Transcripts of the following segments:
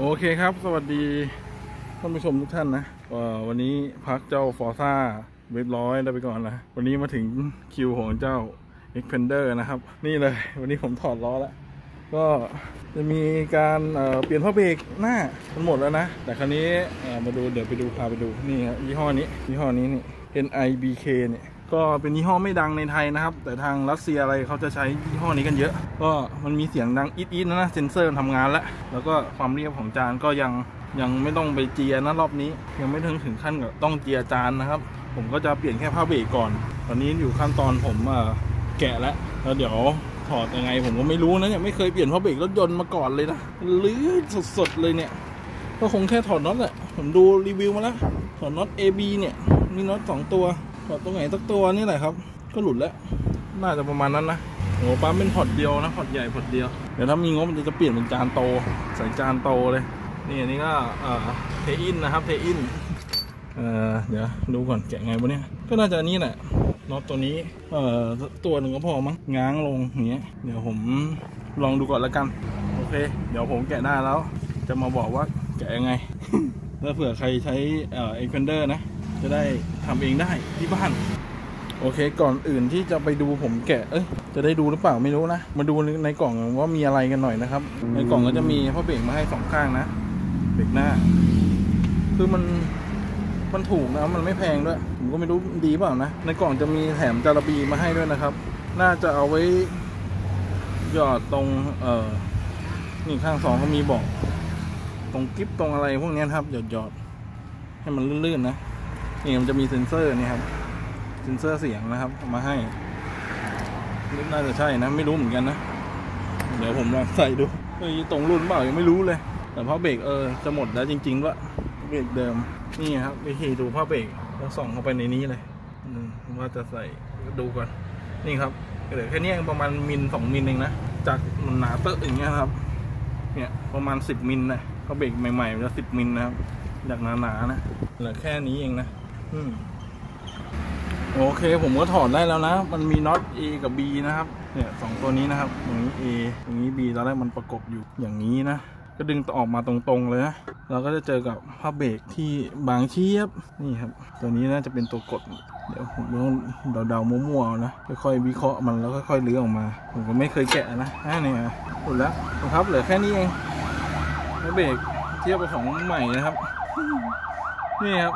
โอเคครับสวัสดีท่านผู้ชมทุกท่านนะวันนี้พักเจ้าฟอร์ซ่าเรียบร้อยได้ไปก่อนนะวันนี้มาถึงคิวของเจ้า Expander นะครับนี่เลยวันนี้ผมถอดล้อแล้วก็จะมีการเปลี่ยนผ้าเบรกหน้ามันหมดแล้วนะแต่คราวนี้มาดูเดี๋ยวไปดูพาไปดูนี่ครับยี่ห้อนี้นี่ NIBK เนี่ยก็เป็นยี่ห้อไม่ดังในไทยนะครับแต่ทางรัสเซียอะไรเขาจะใช้ยี่ห้อนี้กันเยอะก็มันมีเสียงดังอีดนะเซ็นเซอร์ทำงานแล้วก็ความเรียบของจานก็ยังไม่ต้องไปเจียนะรอบนี้ยังไม่ถึงขั้นกับต้องเจียจานนะครับผมก็จะเปลี่ยนแค่ผ้าเบรกก่อนตอนนี้อยู่ขั้นตอนผมแกะแล้วเดี๋ยวถอดยังไงผมก็ไม่รู้นะเนี่ยไม่เคยเปลี่ยนผ้าเบรกรถยนต์มาก่อนเลยนะลื้อสดเลยเนี่ยก็คงแค่ถอดน็อตแหละผมดูรีวิวมาแล้วถอดน็อต AB เนี่ยมีน็อต2ตัวถอดตรงไหนสักตัวนี่แหละครับก็หลุดแล้วน่าจะประมาณนั้นนะโอ้ปั๊มเป็นพอร์ตเดียวนะพอร์ตใหญ่พอร์ตเดียวเดี๋ยวถ้ามีงบมันจะเปลี่ยนเป็นจานโตใส่จานโตเลยนี่อันนี้ก็เทอินนะครับเทอินเดี๋ยวดูก่อนแกะไงวะเนี่ยก็น่าจะนี้แหละน็อตตัวนี้ตัวหนึ่งก็พอมั้งง้างลงอย่างเงี้ยเดี๋ยวผมลองดูก่อนแล้วกันโอเคเดี๋ยวผมแกะได้แล้วจะมาบอกว่าแกะยังไง แล้วเผื่อใครใช้Expander นะจะได้ทำเองได้ที่บ้านโอเคก่อนอื่นที่จะไปดูผมแกะจะได้ดูหรือเปล่าไม่รู้นะมาดูในกล่องว่ามีอะไรกันหน่อยนะครับในกล่องก็จะมีผ้าเบรกมาให้2ข้างนะเบรกหน้าคือมันถูกนะมันไม่แพงด้วยผมก็ไม่รู้ดีเปล่านะในกล่องจะมีแถมจาระบีมาให้ด้วยนะครับน่าจะเอาไว้หยอดตรงนี่ข้าง2ก็มีบอกตรงกิ๊บตรงอะไรพวกนี้ครับหยอดให้มันลื่นๆนะนี่มันจะมีเซ็นเซอร์นี่ครับเซ็นเซอร์เสียงนะครับมาให้น่าจะใช่นะไม่รู้เหมือนกันนะเดี๋ยวผมลองใส่ดูตรงรุ่นเปล่ายังไม่รู้เลยแต่ผ้าเบรกจะหมดแล้วจริงๆด้วยเบรกเดิมนี่ครับวิธีดูผ้าเบรกแล้วส่องเข้าไปในนี้เลยว่าจะใส่ดูก่อนนี่ครับเหลือแค่นี้ประมาณมิล2มิลเองนะจากหนาเตอะอย่างเงี้ยครับเนี่ยประมาณ10มิลนะผ้าเบรกใหม่ๆมันจะ10มิลนะครับจากหนาๆนะเหลือแค่นี้เองนะโอเคผมก็ถอดได้แล้วนะมันมีน็อต A กับ B นะครับเนี่ย2ตัวนี้นะครับตรงนี้ A ตรงนี้ B ตอนแรกมันประกบอยู่อย่างนี้นะก็ดึงออกมาตรงๆเลยนะเราก็จะเจอกับผ้าเบรกที่บางเชียบนี่ครับตัวนี้น่าจะเป็นตัวกดเดี๋ยวผมต้องเดาๆมั่วๆนะค่อยๆวิเคราะห์มันแล้วค่อยๆลื้อออกมาผมก็ไม่เคยแกะนะนี่หมดแล้วนะครับเหลือแค่นี้เองผ้าเบรกเทียบกับของใหม่นะครับนี่ครับ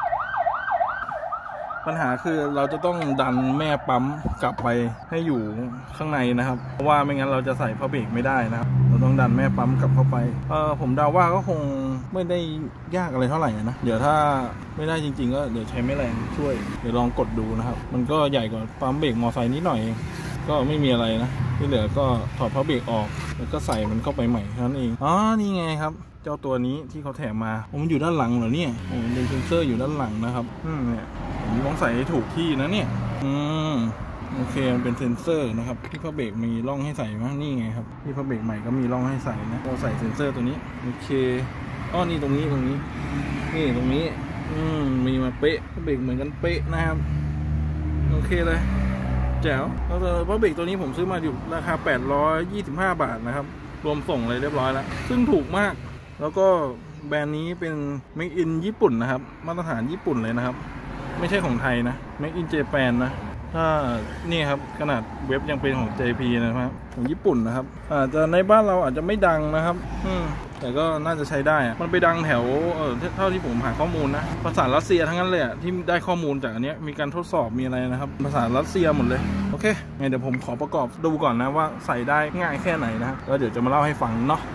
ปัญหาคือเราจะต้องดันแม่ปั๊มกลับไปให้อยู่ข้างในนะครับเพราะว่าไม่งั้นเราจะใส่ผ้าเบรกไม่ได้นะครับเราต้องดันแม่ปั๊มกลับเข้าไปผมเดาว่าก็คงไม่ได้ยากอะไรเท่าไหร่นะเดี๋ยวถ้าไม่ได้จริงๆก็เดี๋ยวใช้แม่แรงช่วยเดี๋ยวลองกดดูนะครับมันก็ใหญ่กว่าปั๊มเบรกมอไซค์นิดหน่อยเองก็ไม่มีอะไรนะที่เหลือก็ถอดผ้าเบรกออกแล้วก็ใส่มันเข้าไปใหม่เท่านั้นเองนี่ไงครับเจ้าตัวนี้ที่เขาแถมมามันอยู่ด้านหลังเหรอเนี่ยเป็นเซนเซอร์อยู่ด้านหลังนะครับเนี่ยผมต้องใส่ให้ถูกที่นะเนี่ยโอเคมันเป็นเซนเซอร์นะครับที่ผ้าเบรกมีร่องให้ใส่ไหมนี่ไงครับที่ผ้าเบรกใหม่ก็มีร่องให้ใส่นะเราใส่เซนเซอร์ตัวนี้โอเคนี่ตรงนี้นี่ตรงนี้มีมาเป๊ะผ้าเบรกเหมือนกันเป๊ะนะครับโอเคเลยแจ๋วแล้วผ้าเบรกตัวนี้ผมซื้อมาอยู่ราคา825 บาทนะครับรวมส่งเลยเรียบร้อยแล้วซึ่งถูกมากแล้วก็แบรนด์นี้เป็น Make in ญี่ปุ่นนะครับมาตรฐานญี่ปุ่นเลยนะครับไม่ใช่ของไทยนะ Make in Japan นะถ้านี่ครับขนาดเว็บยังเป็นของ JP นะครับของญี่ปุ่นนะครับอาจจะในบ้านเราอาจจะไม่ดังนะครับแต่ก็น่าจะใช้ได้มันไปดังแถวเท่าที่ผมหาข้อมูลนะภาษารัสเซียทั้งนั้นเลยที่ได้ข้อมูลจากอันนี้มีการทดสอบมีอะไรนะครับภาษารัสเซียหมดเลยโอเคงั้นเดี๋ยวผมขอประกอบดูก่อนนะว่าใส่ได้ง่ายแค่ไหนนะแล้วเดี๋ยวจะมาเล่าให้ฟังเนาะ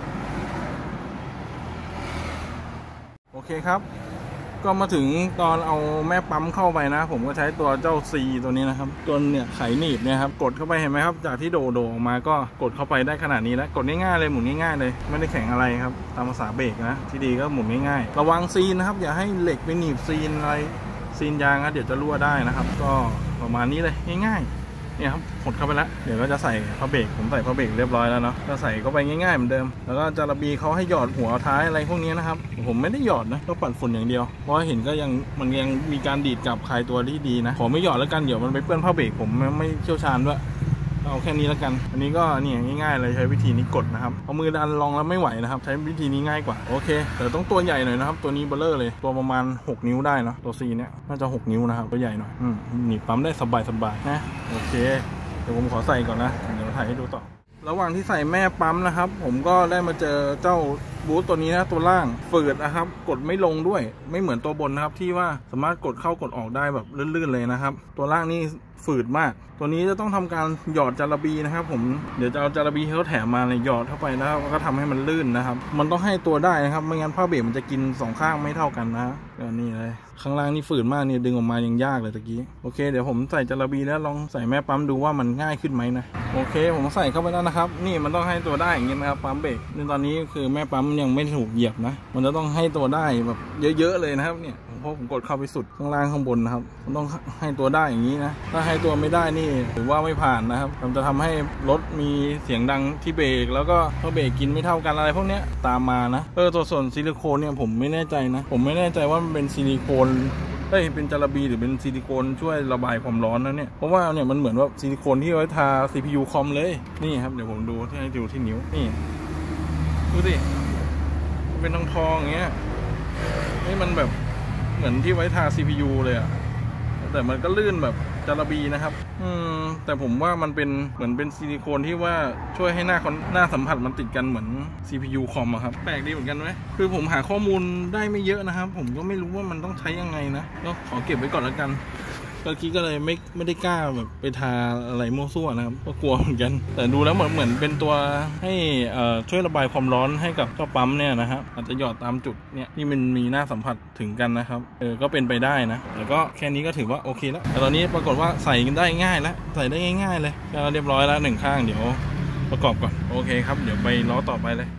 โอเคครับก็มาถึงตอนเอาแม่ปั๊มเข้าไปนะผมก็ใช้ตัวเจ้า C ตัวนี้นะครับตัวเนี่ยไขหนีบเนี่ยครับกดเข้าไปเห็นไหมครับจากที่โดออกมาก็กดเข้าไปได้ขนาดนี้แล้วกดง่ายๆเลยหมุนง่ายๆเลยไม่ได้แข็งอะไรครับตามภาษาเบรกนะที่ดีก็หมุนง่ายๆระวังซีนนะครับอย่าให้เหล็กไปหนีบซีนอะไรซีนยางนะเดี๋ยวจะรั่วได้นะครับก็ประมาณนี้เลยง่ายๆเนี่ยครับกดเข้าไปแล้วเดี๋ยวก็จะใส่ผ้าเบรกผมใส่ผ้าเบรกเรียบร้อยแล้วเนาะก็ใส่เข้าไปง่ายๆเหมือนเดิมแล้วก็จาระบีเขาให้หยอดหัวท้ายอะไรพวกนี้นะครับผมไม่ได้หยอดนะก็ปัดฝุ่นอย่างเดียวเพราะเห็นก็มันยังมีการดีดกลับคลายตัวที่ดีนะขอไม่หยอดแล้วกันเดี๋ยวมันไปเปื้อนผ้าเบรกผมไม่เชี่ยวชาญด้วยเอาแค่นี้แล้วกันอันนี้ก็นี่ง่ายๆเลยใช้วิธีนี้กดนะครับเอามือดันลองแล้วไม่ไหวนะครับใช้วิธีนี้ง่ายกว่าโอเคแต่ต้องตัวใหญ่หน่อยนะครับตัวนี้เบลเลอร์เลยตัวประมาณ6 นิ้วได้เนาะตัว C เนี่ยน่าจะ6 นิ้วนะครับตัวใหญ่หน่อยนี่ปั๊มได้สบายนะโอเคเดี๋ยวผมขอใส่ก่อนนะเดี๋ยวถ่ายให้ดูต่อระหว่างที่ใส่แม่ปั๊มนะครับผมก็ได้มาเจอเจ้าบูทตัวนี้นะตัวล่างฝืดนะครับกดไม่ลงด้วยไม่เหมือนตัวบนนะครับที่ว่าสามารถกดเข้ากดออกได้แบบลื่นๆเลยนะครับตัวล่างนี่ฝืดมากตัวนี้จะต้องทำการหยอดจาระบีนะครับผมเดี๋ยวจะเอาจาระบีที่เขาแถมมาเนี่ยหยอดเข้าไปแล้วก็ทำให้มันลื่นนะครับมันต้องให้ตัวได้นะครับไม่งั้นผ้าเบรกมันจะกิน2 ข้างไม่เท่ากันนะนี่เลยข้างล่างนี่ฝืดมากเนี่ยดึงออกมายังยากเลยตะกี้โอเคเดี๋ยวผมใส่จาระบีแล้วลองใส่แม่ปั๊มดูว่ามันง่ายขึ้นไหมนะโอเคผมใส่เข้าไปแล้วนะครับนี่มันต้องให้ตัวได้อย่างนี้นะครับปั๊มเบรกในตอนนี้คือแม่ปั๊มยังไม่ถูกเหยียบนะมันจะต้องให้ตัวได้แบบเยอะๆเลยนะครับเนี่ยเพราะผมกดเข้าไปสุดข้างล่างข้างบนนะครับมันต้องให้ตัวได้อย่างนี้นะถ้าให้ตัวไม่ได้นี่ถือว่าไม่ผ่านนะครับมันจะทำให้รถมีเสียงดังที่เบรกแล้วก็พอเบรกกินไม่เท่ากันอะไรพวกนี้ตามมานะตัวส่วนซิลิโคนเนี่ยผมไม่แน่ใจนะผมไม่แน่ใจว่ามันเป็นซิลิโคนเป็นจาระบีหรือเป็นซิลิโคนช่วยระบายความร้อนนะเนี่ยเพราะว่าเนี่ยมันเหมือนว่าซิลิโคนที่ไว้ทา CPU คอมเลยนี่ครับเดี๋ยวผมดูให้ดูที่นิ้วนี่ดูสิมันเป็นทองอย่างเงี้ยนี่มันแบบเหมือนที่ไว้ทา CPU เลยอะแต่มันก็ลื่นแบบจาระบีนะครับแต่ผมว่ามันเป็นเหมือนเป็นซิลิโคนที่ว่าช่วยให้หน้าสัมผัสมันติดกันเหมือน CPU คอมครับแปลกดีเหมือนกันไหมคือผมหาข้อมูลได้ไม่เยอะนะครับผมก็ไม่รู้ว่ามันต้องใช้ยังไงนะก็ขอเก็บไว้ก่อนแล้วกันเมื่อกี้ก็เลยไม่ได้กล้าแบบไปทาอะไรมั่วซั่วนะครับก็กลัวเหมือนกันแต่ดูแล้วเหมือนเป็นตัวให้ช่วยระบายความร้อนให้กับเจ้าปั๊มเนี่ยนะครับอาจจะหยอดตามจุดเนี่ยที่มันมีหน้าสัมผัสถึงกันนะครับก็เป็นไปได้นะแต่ก็แค่นี้ก็ถือว่าโอเคแล้วแต่ตอนนี้ปรากฏว่าใส่กันได้ง่ายแล้วใส่ได้ง่ายๆเลยก็เรียบร้อยแล้ว1 ข้างเดี๋ยวประกอบก่อนโอเคครับเดี๋ยวไปล้อต่อไปเลย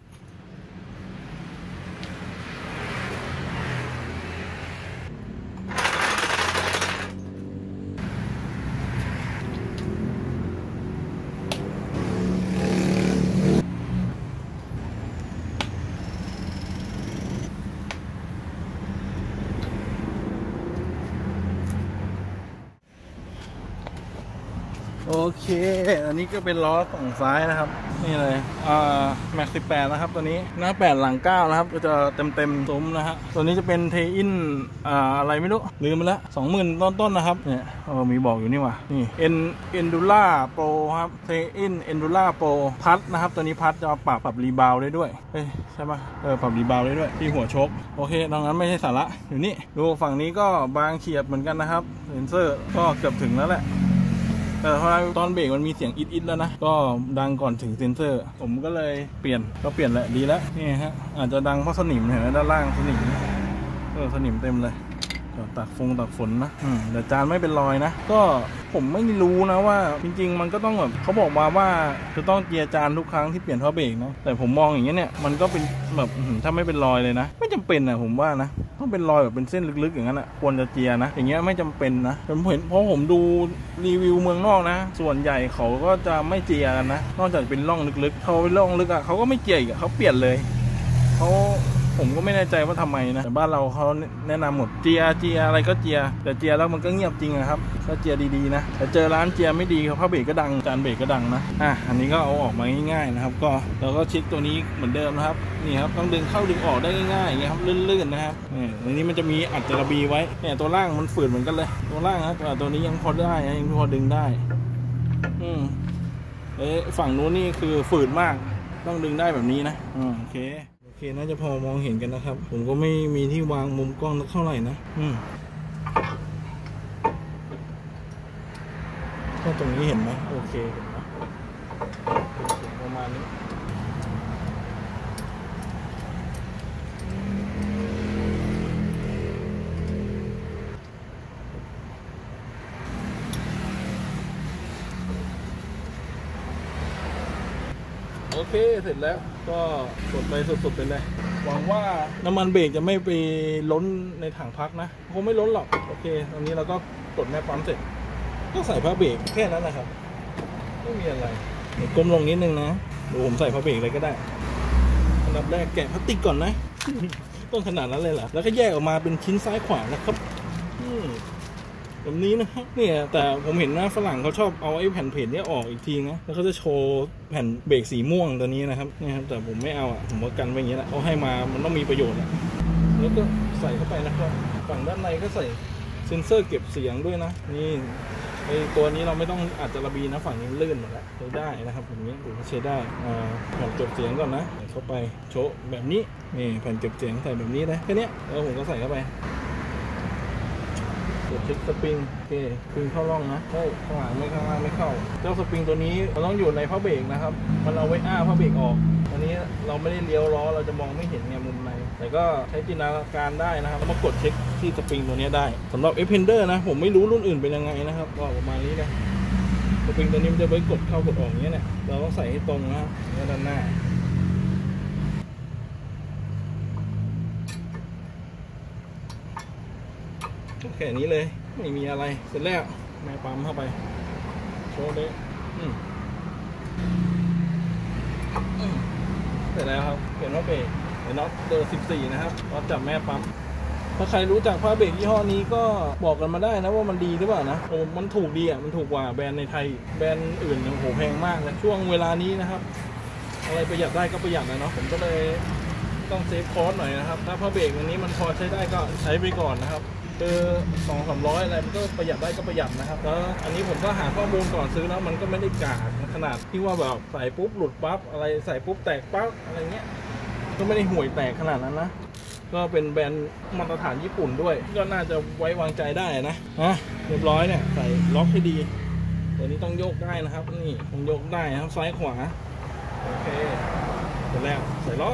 โอเคอันนี้ก็เป็นล้อฝั่งซ้ายนะครับนี่เลยแม็ก18นะครับตัวนี้หน้า8หลัง9นะครับก็จะเต็มซุ้มนะฮะตัวนี้จะเป็นเทอินอะไรไม่รู้ลืมไปแล้ว20,000ต้นนะครับเนี่ยมีบอกอยู่นี่ว่ะนี่Endura Pro ครับเทอินEndura Pro พัดนะครับตัวนี้พัดจะปรับรีบาวได้ด้วยใช่ปะปรับรีบาวได้ด้วยที่หัวชกโอเคดังนั้นไม่ใช่สาระอยู่นี่ดูฝั่งนี้ก็บางเฉียบเหมือนกันนะครับเซ็นเซอร์ก็เกือบถึงแล้วแหละแต่พอตอนเบรกมันมีเสียงอิดแล้วนะก็ดังก่อนถึงเซนเซอร์ผมก็เลยเปลี่ยนแหละดีแล้วนี่ฮะอาจจะดังเพราะสนิมเห็นไหมด้านล่างสนิมสนิมเต็มเลยตากฝนนะแต่จานไม่เป็นรอยนะก็ผมไม่รู้นะว่าจริงๆมันก็ต้องแบบเขาบอกมาว่าจะต้องเจียจานทุกครั้งที่เปลี่ยนท่อเบรกนะแต่ผมมองอย่างเงี้ยเนี่ยมันก็เป็นแบบถ้าไม่เป็นรอยเลยนะไม่จำเป็นนะผมว่านะต้องเป็นรอยแบบเป็นเส้นลึกๆอย่างนั้นอ่ะควรจะเจียนะอย่างเงี้ยไม่จำเป็นนะผมเห็นเพราะผมดูรีวิวเมืองนอกนะส่วนใหญ่เขาก็จะไม่เจียกันนะนอกจากเป็นร่องลึกๆเขาเป็นร่องลึกอ่ะเขาก็ไม่เจียอีกเขาเปลี่ยนเลยผมก็ไม่แน่ใจว่าทำไมนะแต่บ้านเราเขาแนะนำหมดเจียอะไรก็เจียแต่เจียแล้วมันก็เงียบจริงนะครับก็เจียดีๆนะแต่เจอร้านเจียไม่ดีเขาเบรกก็ดังจานเบรกก็ดังนะอันนี้ก็เอาออกมาง่ายๆนะครับก็เราก็เช็คตัวนี้เหมือนเดิมนะครับนี่ครับต้องดึงเข้าดึงออกได้ง่ายๆอย่างเงี้ยครับลื่นๆนะครับอันนี้มันจะมีอัดจาระบีไว้เนี่ยตัวล่างมันฝืดเหมือนกันเลยตัวล่างนะตัวนี้ยังพอได้ยังพอดึงได้ฝั่งนู้นนี่คือฝืดมากต้องดึงได้แบบนี้นะโอเคน่าจะพอมองเห็นกันนะครับผมก็ไม่มีที่วางมุมกล้องเท่าไหร่นะก็ตรงนี้เห็นไหมโอเคเห็นไหมประมาณนี้โอเคเสร็จแล้วก็กดไปสุดๆไปเลยหวังว่าน้ำมันเบรกจะไม่ไปล้นในถังพักนะคงไม่ล้นหรอกโอเคตอนนี้เราก็กดแม่ปั๊มเสร็จก็ใส่ผ้าเบรกแค่นั้นนะครับไม่มีอะไรก้มลงนิดนึงนะดูผมใส่ผ้าเบรกเลยก็ได้อันดับแรกแกะพลาสติกก่อนนะต้องขนาดนั้นเลยเหรอแล้วก็แยกออกมาเป็นชิ้นซ้ายขวานะครับแบบนี้นะครับเนี่ยแต่ผมเห็นนะฝรั่งเขาชอบเอาไอ้แผ่นเพจนี้ออกอีกทีนะแล้วเขาจะโชว์แผ่นเบรกสีม่วงตัวนี้นะครับนี่ครับแต่ผมไม่เอาผมว่ากันไว้อย่างนี้แหละเขาให้มามันต้องมีประโยชน์แล้วก็ใส่เข้าไปนะครับฝั่งด้านในก็ใส่เซ็นเซอร์เก็บเสียงด้วยนะนี่ไอ้ตัวนี้เราไม่ต้องอัดจระบีนะฝั่งนี้ลื่นหมดแล้วใช้ได้นะครับแบบนี้ถือว่าใช้ได้แผ่นเก็บเสียงก่อนนะใส่เข้าไปโชว์แบบนี้นี่แผ่นเก็บเสียงใส่แบบนี้เลยแค่นี้แล้วผมก็ใส่เข้าไปเช็คสปริงโอเคสปริงเข้าร่องนะข้างหลังไม่ข้างล่างไม่เข้าเจ้าสปริงตัวนี้มันต้องอยู่ในผ้าเบรกนะครับมันเอาไว้ผ้าเบรกออกอันนี้เราไม่ได้เลี้ยวล้อเราจะมองไม่เห็นไงมุมในแต่ก็ใช้จินตนาการได้นะครับมากดเช็คที่สปริงตัวนี้ได้สำหรับ Xpander นะผมไม่รู้รุ่นอื่นเป็นยังไงนะครับก็ประมาณนี้นะสปริงตัวนี้มันจะไว้กดเข้ากดออกอย่างเงี้ยเนี่ยเราต้องใส่ให้ตรงนะครับด้านหน้าแค่นี้เลยไม่มีอะไรเสร็จแล้วแม่ปั๊มเข้าไปโชว์เลยเสร็จแล้วครับเปลี่ยนว่าเบรกเป็นน็อตเบอร์14นะครับน็อตจับแม่ปั๊มถ้าใครรู้จักผ้าเบรกยี่ห้อนี้ก็บอกกันมาได้นะว่ามันดีหรือเปล่านะโอ้มันถูกดีมันถูกกว่าแบรนด์ในไทยแบรนด์อื่นโอ้โหแพงมากเลยช่วงเวลานี้นะครับอะไรประหยัดได้ก็ประหยัดนะเนาะผมก็เลยต้องเซฟคอสหน่อยนะครับถ้าผ้าเบรกอันนี้มันพอใช้ได้ก็ใช้ไปก่อนนะครับ200-300อะไรมันก็ประหยัดได้ก็ประหยัดนะครับแล้วอันนี้ผมก็หาข้อมูลก่อนซื้อแล้วมันก็ไม่ได้กากขนาดที่ว่าแบบใส่ปุ๊บหลุดปั๊บอะไรใส่ปุ๊บแตกปั๊บอะไรเงี้ยก็ไม่ได้ห่วยแตกขนาดนั้นนะก็เป็นแบรนด์มาตรฐานญี่ปุ่นด้วยก็น่าจะไว้วางใจได้นะเรียบร้อยเนี่ยใส่ล็อกให้ดีตัวนี้ต้องโยกได้นะครับนี่ต้องโยกได้นะครับซ้ายขวาโอเคเสร็จแล้วใส่ล้อ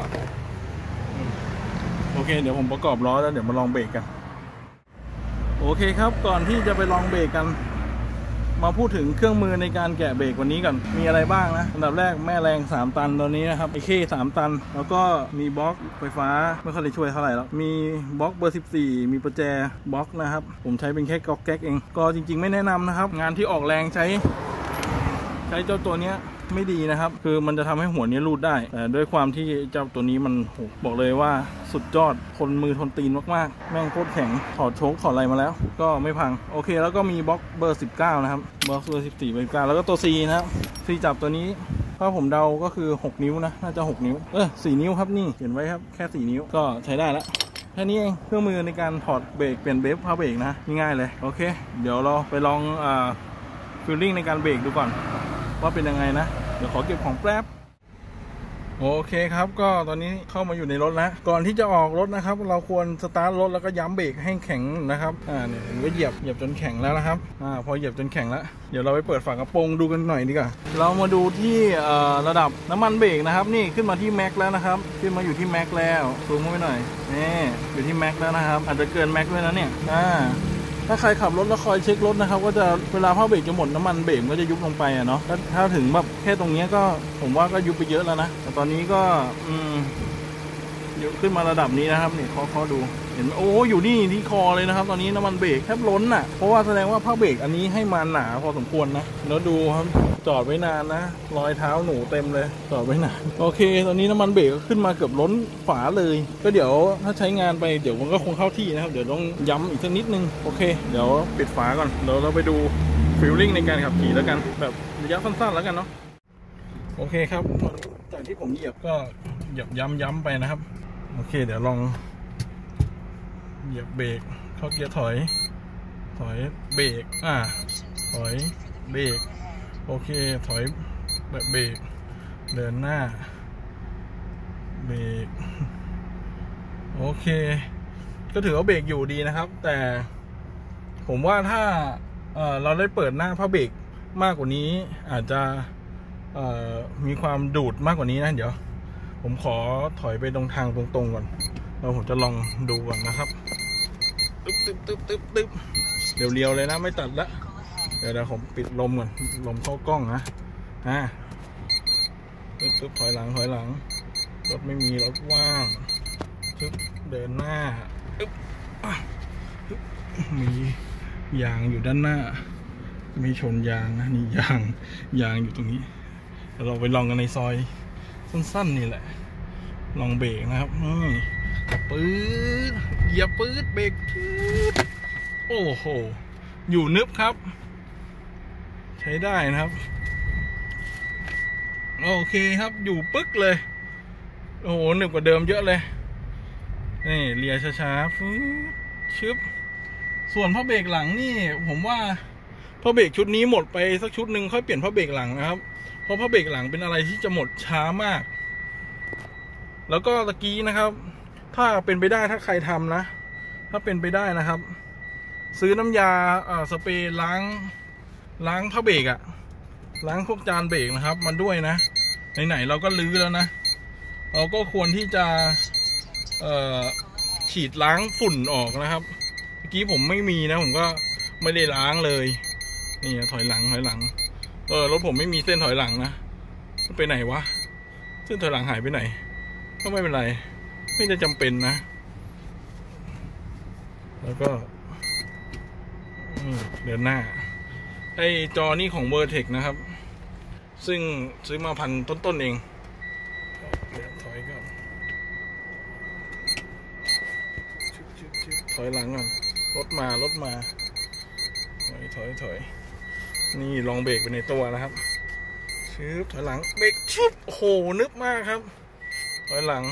โอเคเดี๋ยวผมประกอบล้อแล้วเดี๋ยวมาลองเบรกกันโอเคครับก่อนที่จะไปลองเบรกกันมาพูดถึงเครื่องมือในการแกะเบรกวันนี้ก่อนมีอะไรบ้างนะอันดับแรกแม่แรง3 ตันตัวนี้นะครับไอเค3 ตันแล้วก็มีบล็อกไฟฟ้าไม่ค่อยได้ช่วยเท่าไหร่แล้วมีบล็อกเบอร์14มีประแจบล็อกนะครับผมใช้เป็นแค่ก๊อกแก๊กเองก็จริงๆไม่แนะนำนะครับงานที่ออกแรงใช้เจ้าตัวเนี้ยไม่ดีนะครับคือมันจะทำให้หัวนี้รูดได้แต่ด้วยความที่เจ้าตัวนี้มันบอกเลยว่าสุดยอดทนมือทนตีนมากๆแม่งโคตรแข็งถอดโชคถอดอะไรมาแล้วก็ไม่พังโอเคแล้วก็มีบล็อกเบอร์19นะครับบล็อกเบอร์14เบอร์19แล้วก็ตัว C นะครับ C จับตัวนี้ถ้าผมเดาก็คือ6 นิ้วนะน่าจะ6 นิ้ว4 นิ้วครับนี่เขียนไว้ครับแค่4 นิ้วก็ใช้ได้แล้วแค่นี้เองเครื่องมือในการถอดเบรกเปลี่ยนเบรกผ้าเบรกนะง่ายๆเลยโอเคเดี๋ยวเราไปลองฟีลลิ่งในการเบรกดูก่อนว่าเป็นยังไงนะเดี๋ยวขอเก็บของแป๊บโอเคครับก็ตอนนี้เข้ามาอยู่ในรถแล้วก่อนที่จะออกรถนะครับเราควรสตาร์ทรถแล้วก็ย้ำเบรกให้แข็งนะครับเนี่ยเห็นว่าเหยียบจนแข็งแล้วนะครับพอเหยียบจนแข็งแล้วเดี๋ยวเราไปเปิดฝากระโปรงดูกันหน่อยดีกว่าเรามาดูที่ระดับน้ำมันเบรกนะครับนี่ขึ้นมาที่แม็กแล้วนะครับขึ้นมาอยู่ที่แม็กแล้วซูมเข้าไปหน่อยนี่อยู่ที่แม็กแล้วนะครับอาจจะเกินแม็กด้วยนะเนี่ยถ้าใครขับรถแล้วคอยเช็ครถนะครับก็จะเวลาผ้าเบรกจะหมดน้ำมันเบรกก็จะยุบลงไปเนาะถ้าถึงแบบแค่ตรงนี้ก็ผมว่าก็ยุบไปเยอะแล้วนะแต่ตอนนี้ก็ขึ้นมาระดับนี้นะครับนี่เขาดูเห็นโอ้อยู่นี่ที่คอเลยนะครับตอนนี้น้ำมันเบรกแทบล้นอ่ะเพราะว่าแสดงว่าผ้าเบรกอันนี้ให้มาหนาพอสมควรนะแล้วดูครับจอดไว้นานนะรอยเท้าหนูเต็มเลยจอดไว้นานโอเคตอนนี้น้ำมันเบรกก็ขึ้นมาเกือบล้นฝาเลยก็เดี๋ยวถ้าใช้งานไปเดี๋ยวมันก็คงเข้าที่นะครับเดี๋ยวต้องย้ำอีกสักนิดนึงโอเคเดี๋ยวปิดฝาก่อนเดี๋ยวเราไปดูฟีลลิ่งในการขับขี่แล้วกันแบบระยะสั้นๆแล้วกันเนาะโอเคครับจากที่ผมเหยียบก็เหยียบย้ำไปนะครับโอเคเดี๋ยวลองเหยียบเบรกเข้าเกียร์ถอยเบรกถอยเบรกโอเคถอยแบบเบรกเดินหน้าเบรกโอเคก็ถือว่าเบรกอยู่ดีนะครับแต่ผมว่าถ้าเราได้เปิดหน้าผ้าเบรกมากกว่านี้อาจจะมีความดูดมากกว่านี้นะเดี๋ยวผมขอถอยไปตรงทางตรงๆก่อนแล้วผมจะลองดูก่อนนะครับตึ๊บเรียวๆเลยนะไม่ตัดละเดี๋ยวผมปิดลมก่อนลมเข้ากล้องนะตึ๊บถอยหลังรถไม่มีรถว่างตึ๊บเดินหน้าตึ๊บมียางอยู่ด้านหน้าไม่ชนยางนะนี่ยางอยู่ตรงนี้เราไปลองกันในซอยสั้นๆนี่แหละลองเบรกนะครับปื๊ดเหยียบปื๊ดเบรกโอ้โหอยู่นึบครับใช้ได้นะครับโอเคครับอยู่ปึ๊กเลยโอ้โหหนึบกว่าเดิมเยอะเลยนี่เลียช้าๆฟื้นชึบส่วนผ้าเบรกหลังนี่ผมว่าผ้าเบรกชุดนี้หมดไปสักชุดหนึ่งค่อยเปลี่ยนผ้าเบรกหลังนะครับเพราะผ้าเบรกหลังเป็นอะไรที่จะหมดช้ามากแล้วก็ตะกี้นะครับถ้าเป็นไปได้ถ้าใครทำนะถ้าเป็นไปได้นะครับซื้อน้ำยาสเปรย์ล้างผ้าเบรกอะล้างพวกจานเบรกนะครับมาด้วยนะไหนๆเราก็ลื้อแล้วนะเราก็ควรที่จะฉีดล้างฝุ่นออกนะครับเมื่อกี้ผมไม่มีนะผมก็ไม่ได้ล้างเลยนี่ถอยหลังรถผมไม่มีเส้นถอยหลังนะไปไหนวะเส้นถอยหลังหายไปไหนก็ไม่เป็นไรไม่ได้จำเป็นนะแล้วก็เดินหน้าไอ้จอนี่ของ Vertex นะครับซึ่งซื้อมาพันต้นๆเองถอยก่อนถอยหลังก่อนรถมาถอยนี่ลองเบรกไปในตัวนะครับชึบถอยหลังเบรกชึบโอ้โหนึบมากครับถอยหลัง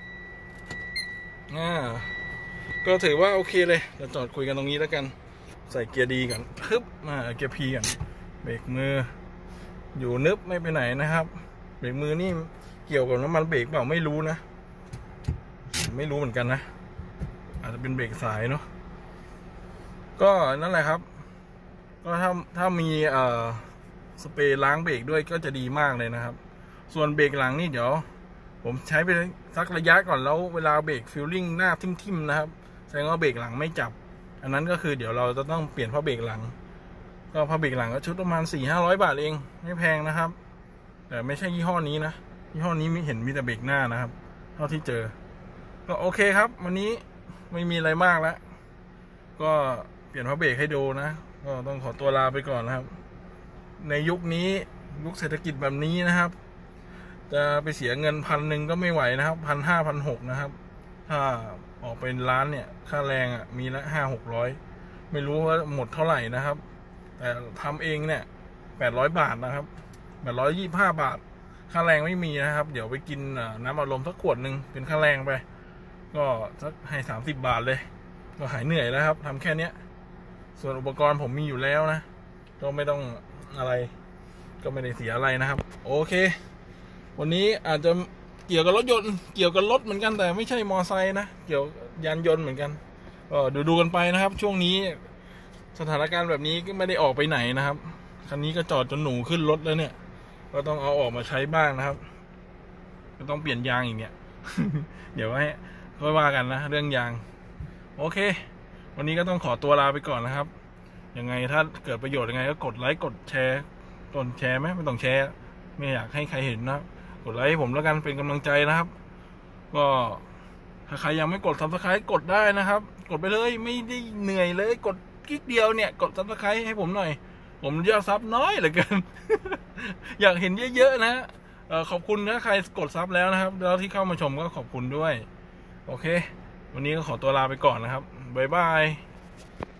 ก็ถือว่าโอเคเลยเราจอดคุยกันตรงนี้แล้วกันใส่เกียร์ดีก่อนฮึบเกียร์พีก่อนเบรกมืออยู่นึบไม่ไปไหนนะครับเบรกมือนี่เกี่ยวกับน้ำมันเบรกเปล่าไม่รู้นะไม่รู้เหมือนกันนะอาจจะเป็นเบรกสายเนาะก็นั่นแหละครับก็ถ้ามีสเปรย์ล้างเบรกด้วยก็จะดีมากเลยนะครับส่วนเบรกหลังนี่เดี๋ยวผมใช้ไปสักระยะก่อนแล้วเวลาเบรกฟิลลิ่งหน้าทิ่มๆนะครับแสดงว่าเบรกหลังไม่จับอันนั้นก็คือเดี๋ยวเราจะต้องเปลี่ยนผ้าเบรกหลังก็ผ้าเบรกหลังก็ชุดประมาณ 400-500 บาทเองไม่แพงนะครับแต่ไม่ใช่ยี่ห้อนี้นะยี่ห้อนี้เห็นมีแต่เบรกหน้านะครับเท่าที่เจอก็โอเคครับวันนี้ไม่มีอะไรมากแล้วก็เปลี่ยนผ้าเบรกให้ดูนะก็ต้องขอตัวลาไปก่อนนะครับในยุคนี้ยุคเศรษฐกิจแบบนี้นะครับจะไปเสียเงิน1,000ก็ไม่ไหวนะครับ1,500-1,600นะครับถ้าออกเป็นร้านเนี่ยค่าแรงมีละ500-600ไม่รู้ว่าหมดเท่าไหร่นะครับแต่ทำเองเนี่ย800 บาทนะครับ825 บาทค่าแรงไม่มีนะครับเดี๋ยวไปกินน้ำอัดลมสักขวดหนึ่งเป็นค่าแรงไปก็สักให้30 บาทเลยก็หายเหนื่อยแล้วครับทำแค่เนี้ยส่วนอุปกรณ์ผมมีอยู่แล้วนะก็ไม่ต้องอะไรก็ไม่ได้เสียอะไรนะครับโอเควันนี้อาจจะเกี่ยวกับรถยนต์เกี่ยวกับรถเหมือนกันแต่ไม่ใช่มอไซค์นะเกี่ยวยานยนต์เหมือนกันก็ดูกันไปนะครับช่วงนี้สถานการณ์แบบนี้ก็ไม่ได้ออกไปไหนนะครับคันนี้ก็จอดจนหนูขึ้นรถแล้วเนี่ยก็ต้องเอาออกมาใช้บ้างนะครับก็ต้องเปลี่ยนยางอีกเนี่ย เดี๋ยวให้ค่อยว่ากันนะเรื่องยางโอเควันนี้ก็ต้องขอตัวลาไปก่อนนะครับยังไงถ้าเกิดประโยชน์ยังไงก็กดไลค์กดแชร์ไหมไม่ต้องแชร์ไม่อยากให้ใครเห็นนะกดไลค์ให้ผมแล้วกันเป็นกำลังใจนะครับก็ถ้าใครยังไม่กด Subscribe กดได้นะครับกดไปเลยไม่ได้เหนื่อยเลยกดกิ๊กเดียวเนี่ยกด Subscribe ให้ผมหน่อยผมยอดซับน้อยเหลือเกิน อยากเห็นเยอะๆนะขอบคุณนะใครกดซับแล้วนะครับแล้วที่เข้ามาชมก็ขอบคุณด้วยโอเควันนี้ก็ขอตัวลาไปก่อนนะครับบ๊ายบาย